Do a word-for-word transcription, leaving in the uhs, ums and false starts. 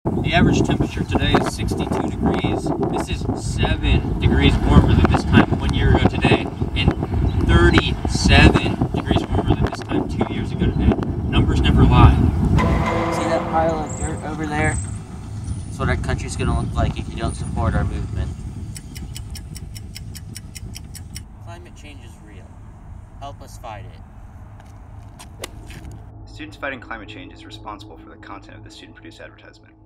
The average temperature today is sixty-two degrees. This is seven degrees warmer than this time one year ago today, and thirty-seven degrees warmer than this time two years ago today. Numbers never lie. See that pile of dirt over there? That's what our country's gonna look like if you don't support our movement. Climate change is real. Help us fight it. Students Fighting Climate Change is responsible for the content of the student-produced advertisement.